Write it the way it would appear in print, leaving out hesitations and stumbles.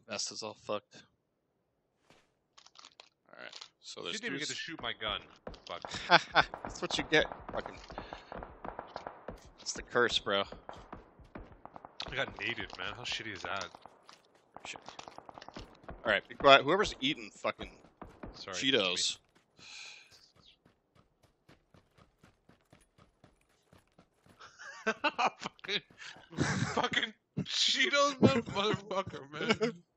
vest is all fucked. Alright, so You there's didn't even get to shoot my gun. Fuck. That's what you get. Fucking. It's the curse, bro. I got naded, man. How shitty is that? Shit. Alright, be quiet. Whoever's eating fucking Sorry. Cheetos. fucking Cheetos, motherfucker, man.